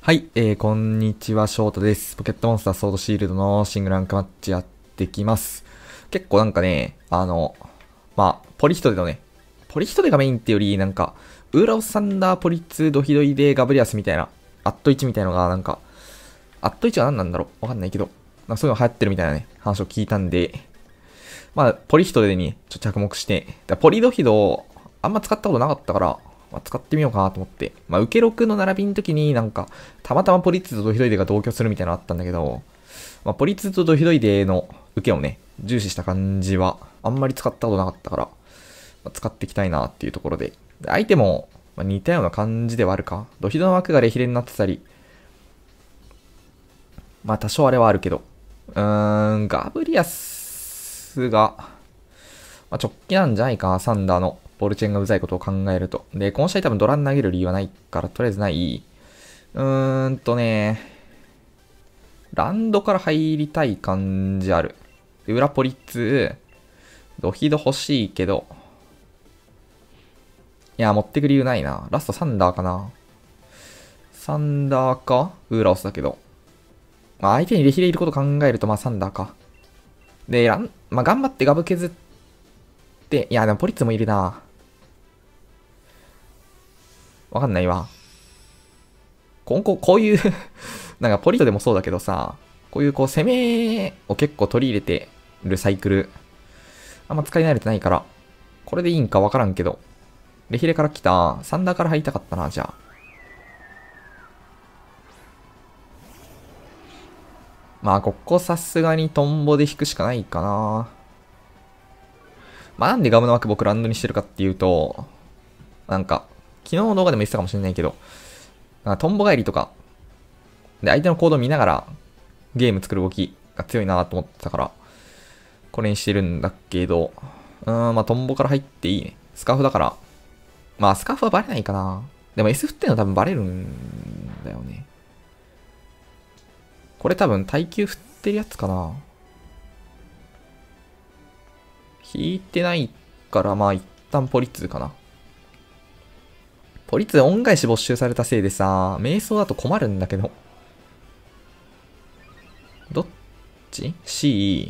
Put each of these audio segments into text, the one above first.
はい、こんにちは、翔太です。ポケットモンスターソードシールドのシングルランクマッチやってきます。結構なんかね、ポリヒトデのね、ポリヒトデがメインってより、なんか、ウーラオサンダーポリツドヒドイでガブリアスみたいな、アット1みたいなのが、なんか、アット1は何なんだろうわかんないけど、なんかそういうの流行ってるみたいなね、話を聞いたんで、ポリヒトデにちょっと着目して、ポリドヒド、あんま使ったことなかったから、使ってみようかなと思って。受け6の並びの時になんか、たまたまポリッツとドヒドイデが同居するみたいなのあったんだけど、ポリッツとドヒドイデの受けをね、重視した感じは、あんまり使ったことなかったから、使っていきたいなっていうところで。相手も、似たような感じではあるか。ドヒドの枠がレヒレになってたり、多少あれはあるけど、ガブリアスが、直帰なんじゃないか、サンダーの。ボルチェンがうざいことを考えると。で、この試合多分ドラン投げる理由はないから、とりあえずない。ランドから入りたい感じある。で、裏ポリッツ、ドヒド欲しいけど、いや、持ってく理由ないな。ラストサンダーかな。サンダーかウーラオスだけど。相手にレヒレいること考えると、サンダーか。で、頑張ってガブ削って、いや、でもポリッツもいるな。わかんないわ。こういうなんかポリットでもそうだけどさ、こういう攻めを結構取り入れてるサイクル、あんま使い慣れてないから、これでいいんかわからんけど、レヒレから来た、サンダーから入りたかったな、じゃあ。ここさすがにトンボで引くしかないかな。なんでガムの枠僕ランドにしてるかっていうと、なんか、昨日の動画でも言ってたかもしれないけど、なんかトンボ帰りとか、で、相手の行動を見ながら、ゲーム作る動きが強いなと思ってたから、これにしてるんだけど、トンボから入っていいね。スカーフだから。スカーフはバレないかな。でも S 振ってんの多分バレるんだよね。これ多分耐久振ってるやつかな。引いてないから、一旦ポリッツかな。ポリッツ恩返し没収されたせいでさ、瞑想だと困るんだけど。どっち ?C。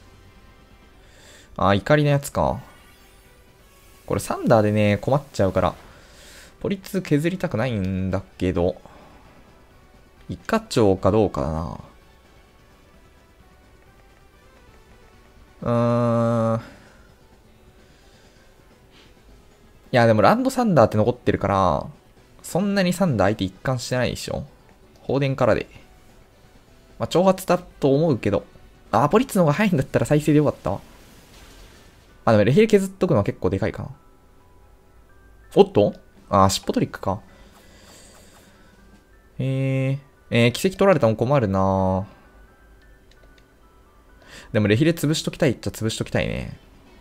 怒りのやつか。これサンダーでね、困っちゃうから、ポリッツ削りたくないんだけど、イカチョウかどうかだな。いや、でもランドサンダーって残ってるから、そんなにサンダー相手一貫してないでしょ。放電からで。挑発だと思うけど。ポリッツの方が早いんだったら再生でよかったわ。でもレヒレ削っとくのは結構でかいかな。おっと尻尾トリックか。奇跡取られたの困るな。でもレヒレ潰しときたいっちゃ潰しときたいね。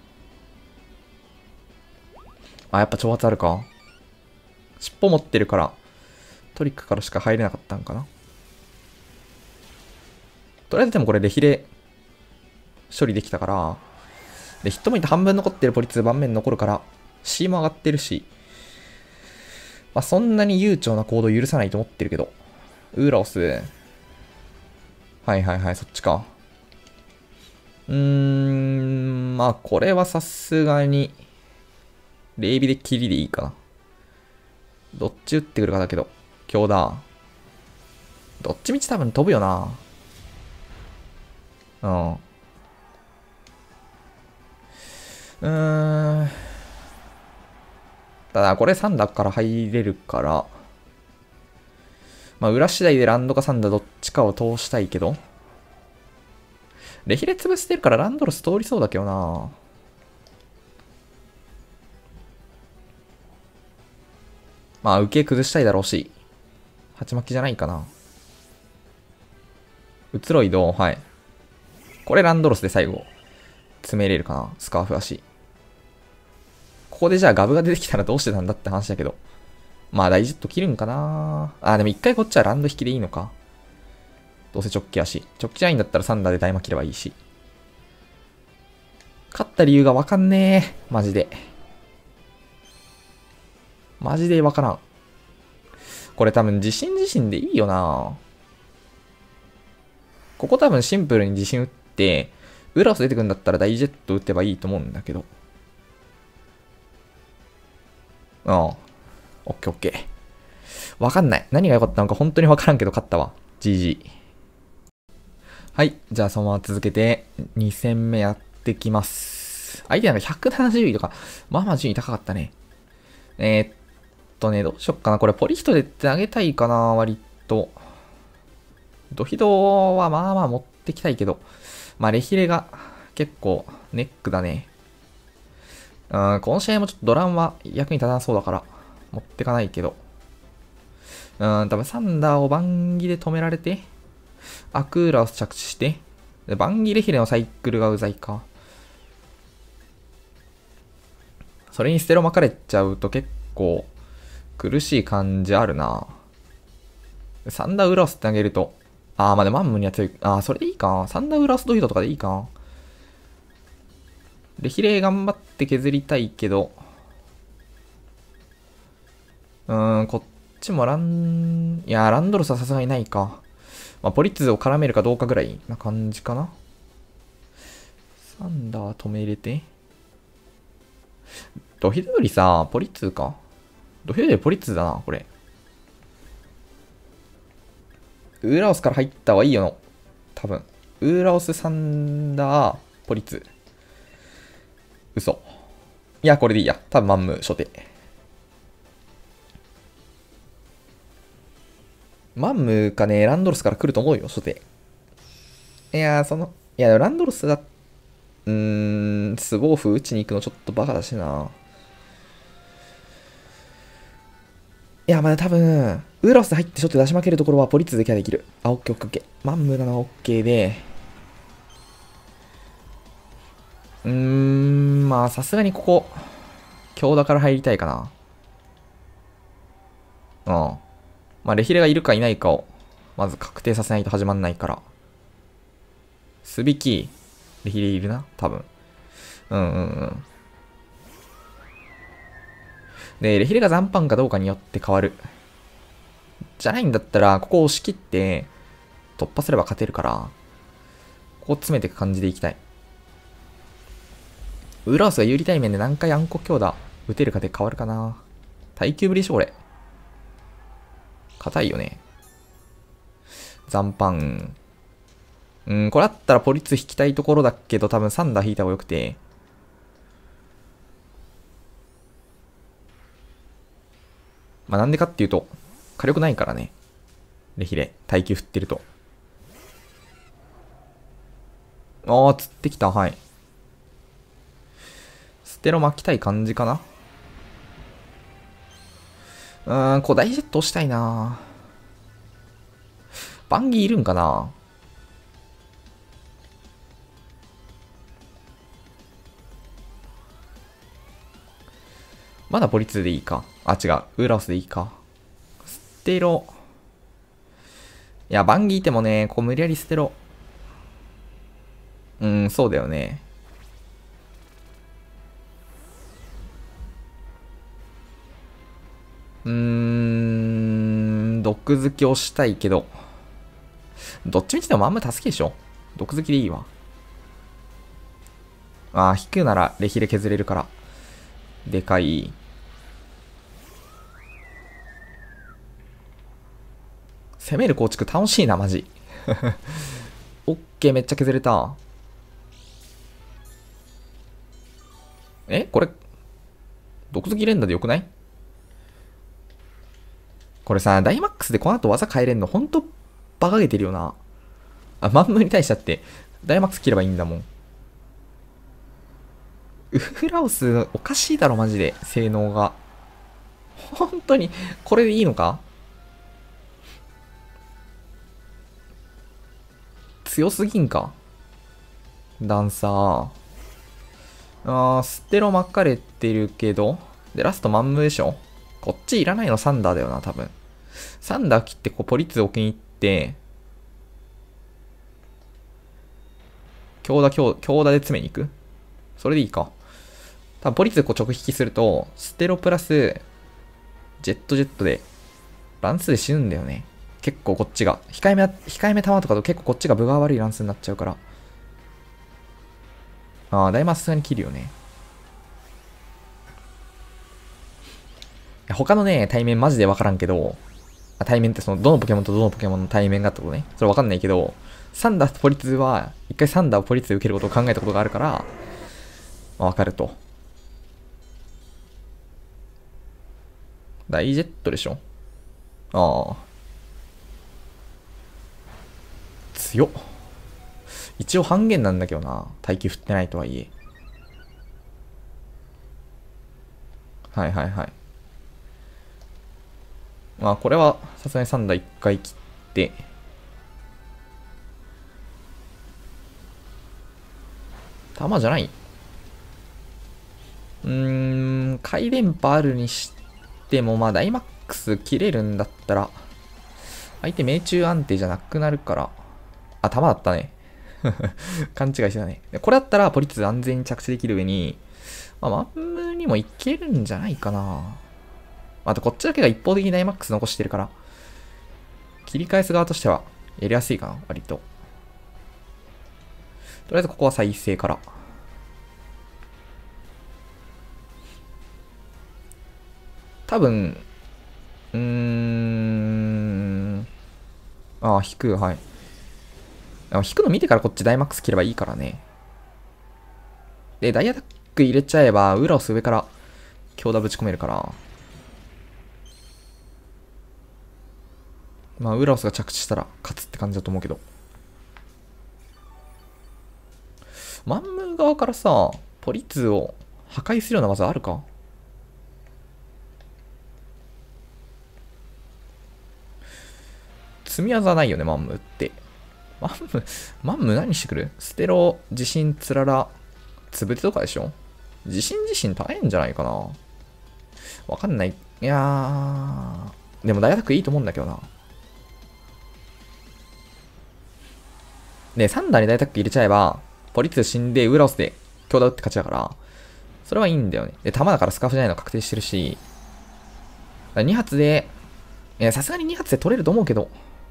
やっぱ挑発あるか。尻尾持ってるから、トリックからしか入れなかったんかな。とりあえずでもこれレヒレ処理できたから、で、ヒットポイント半分残ってるポリ2盤面残るから、C も上がってるし、そんなに悠長な行動許さないと思ってるけど、ウーラオス、はいはいはい、そっちか。これはさすがに、レイビでキリでいいかな。どっち打ってくるかだけど、強打。どっちみち多分飛ぶよな。ただ、これ3打から入れるから、裏次第でランドか3打どっちかを通したいけど、レヒレ潰してるからランドロス通りそうだけどな。受け崩したいだろうし、鉢巻きじゃないかな。移ろいど、はい。これランドロスで最後、詰めれるかな。スカーフ足。ここでじゃあガブが出てきたらどうしてたんだって話だけど。大ジェット切るんかな。でも一回こっちはランド引きでいいのか。どうせ直帰やし。直帰じゃないんだったらサンダーで大魔切ればいいし。勝った理由がわかんねえ。マジで。マジでわからん。 これ多分自信でいいよな。ここ多分シンプルに自信打って、ウラオス出てくるんだったら大ジェット打てばいいと思うんだけど。ああ。オッケーオッケー。わかんない。何が良かったのか本当にわからんけど勝ったわ。GG。はい。じゃあそのまま続けて、2戦目やってきます。相手なんか170位とか、まあまあ順位高かったね。どうしよっかな。これポリヒトでってあげたいかな、割と。ドヒドはまあまあ持ってきたいけど、まあレヒレが結構ネックだね。この試合もちょっとドランは役に立たなそうだから持ってかないけど。多分サンダーをバンギで止められて、アクーラを着地して、バンギレヒレのサイクルがうざいか。それにステロ巻かれちゃうと結構苦しい感じあるな。サンダーウラオスってあげると、まあでもマンムには強い。それでいいか。サンダーウラオスドヒドとかでいいか。レヒレ頑張って削りたいけど、こっちもランドロスはさすがにないか。まあ、ポリッツを絡めるかどうかぐらいな感じかな。サンダー止め入れて。ドヒドよりさ、ポリッツか。ドヒドよりポリッツだな、これ。ウーラオスから入った方がいいよの。多分。ウーラオス、サンダー、ポリッツ。嘘。いや、これでいいや。多分マンム、初手。マンムかね、ランドロスから来ると思うよ、初手。いや、ランドロスだ、スボーフ打ちに行くのちょっとバカだしな。いや、まあ多分、ウーラオスで入ってちょっと出し負けるところはポリッツでケアできる。オッケーオッケーオッケー。マンムなのはオッケーで、まあさすがにここ、強打から入りたいかな。まあレヒレがいるかいないかを、まず確定させないと始まんないから。スビキ、レヒレいるな多分。で、レヒレが残飯かどうかによって変わる。じゃないんだったら、ここを押し切って、突破すれば勝てるから、ここ詰めていく感じでいきたい。ウラオスが有利対面で何回暗黒強打打てるかで変わるかな。耐久ぶりでしょ、これ。硬いよね。残飯。これだったらポリッツ引きたいところだけど、多分サンダー引いた方がよくて。まあなんでかっていうと、火力ないからね。レヒレ、耐久振ってると。釣ってきた、はい。ステロ巻きたい感じかな。こう大ジェット押したいな。バンギーいるんかな。まだポリッツでいいか。違う。ウーラオスでいいか。ステロ。いや、バンギーいてもね、ここ無理やりステロ。そうだよね。毒付きをしたいけど。どっちみちでもあんま助けでしょ。毒付きでいいわ。引くならレヒレ削れるから。でかい。攻める構築楽しいな、マジ。オッケー、めっちゃ削れた。これ、毒付き連打でよくない？これさ、ダイマックスでこの後技変えれんのほんとバカげてるよな。マンムに対してだって、ダイマックス切ればいいんだもん。ウフラオスおかしいだろ、マジで。性能が。本当に、これでいいのか？強すぎんか？ダンサー。ステロ巻かれてるけど。で、ラストマンムでしょ？こっちいらないのサンダーだよな、多分。サンダー切って、こう、ポリッツ置きに行って、強打で詰めに行く？それでいいか。多分ポリッツこう直引きすると、ステロプラス、ジェットで、 乱数で死ぬんだよね。結構こっちが。控えめ弾とかと結構こっちが分が悪い乱数になっちゃうから。ああ、だいぶさすがに切るよね。他のね、対面マジでわからんけど、対面ってその、どのポケモンとどのポケモンの対面がってことね。それわかんないけど、サンダーとポリツは、一回サンダーをポリツで受けることを考えたことがあるから、わかると。ダイジェットでしょ。ああ。強っ。一応半減なんだけどな。耐久振ってないとはいえ。はいはいはい。まあこれはさすがに3打1回切って、弾じゃない。回電波あるにしても、まあダイマックス切れるんだったら、相手命中安定じゃなくなるから、あ、弾だったね。勘違いしてたね。これだったらポリツ安全に着地できる上に、まあ、マンムにもいけるんじゃないかな。あとこっちだけが一方的にダイマックス残してるから、切り返す側としてはやりやすいかな、割と。とりあえずここは再生から。多分、引く、はい。引くの見てからこっちダイマックス切ればいいからね。で、ダイアタック入れちゃえば、ウラオス上から強打ぶち込めるから。まあ、ウラオスが着地したら勝つって感じだと思うけど。マンム側からさ、ポリツを破壊するような技あるか？積み技ないよね、マンムって。マンム何してくる？ステロ、地震、つらら、つぶてとかでしょ？地震大変じゃないかな。わかんない。いやー。でも大学いいと思うんだけどな。で、3打に大タック入れちゃえば、ポリツ死んでウラオスで強打打って勝ちだから、それはいいんだよね。で、弾だからスカーフじゃないの確定してるし、2発で、さすがに2発で取れると思うけど、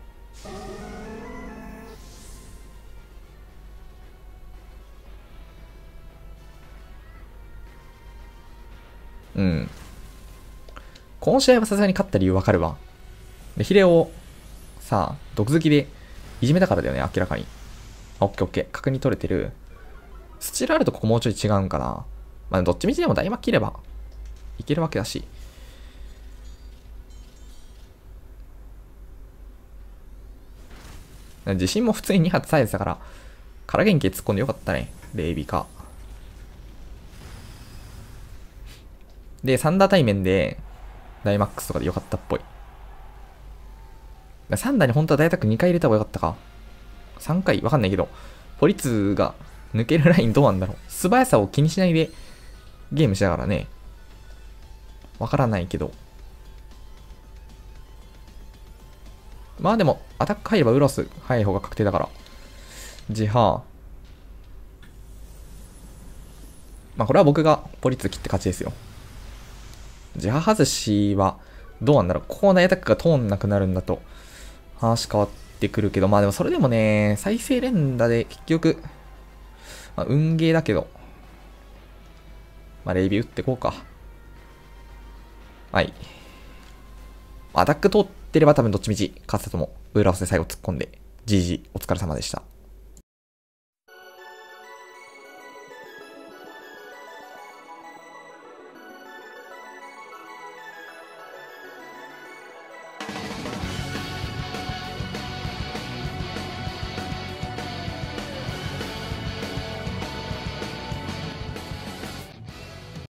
うん。この試合はさすがに勝った理由わかるわ。で、ヒレを、さ、毒好きでいじめたからだよね、明らかに。オッケーオッケー。確認取れてる。スチールあるとここもうちょい違うんかな。まあ、どっちみちでも大幕切ればいけるわけだし。自信も普通に2発サイズだから、空元気突っ込んでよかったね。レイビか。で、サンダー対面で、ダイマックスとかでよかったっぽい。サンダーに本当は大タック2回入れた方がよかったか。3回わかんないけど、ポリツが抜けるラインどうなんだろう。素早さを気にしないでゲームしながらね。わからないけど。まあでも、アタック入ればウロス早い方が確定だから。ジハー。まあこれは僕がポリツ切って勝ちですよ。ジハ外しは、どうなんだろう。ここのアタックが通んなくなるんだと、話変わってくるけど、まあでもそれでもね、再生連打で結局、まあ、運ゲーだけど、まあレイビー打ってこうか。はい。アタック通ってれば多分どっちみち勝つとも、ウーラオスで最後突っ込んで、GG お疲れ様でした。